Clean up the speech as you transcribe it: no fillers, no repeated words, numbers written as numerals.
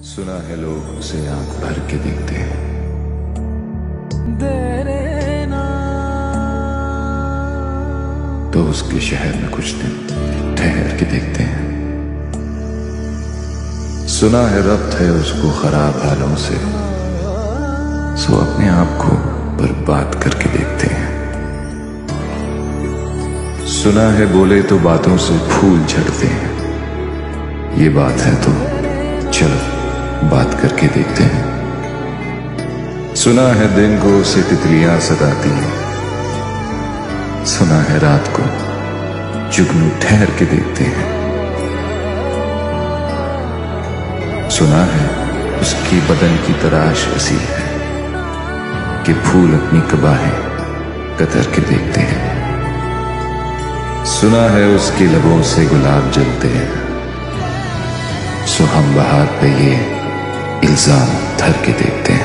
सुना है लोग उसे आंख भर के देखते हैं, तो उसके शहर में कुछ दिन ठहर के देखते हैं। सुना है रब्त है उसको खराब हालों से, सो अपने आप को बर्बाद करके देखते हैं। सुना है बोले तो बातों से फूल झड़ते हैं, ये बात है तो चलो बात करके देखते हैं। सुना है दिन को उसे तितलियां सताती हैं, सुना है रात को जुगनू ठहर के देखते हैं। सुना है उसकी बदन की तराश ऐसी है कि फूल अपनी कबाहें कतर के देखते हैं। सुना है उसकी लबों से गुलाब जलते हैं, सो हम बहार पे ये इल्जाम धर के देखते हैं।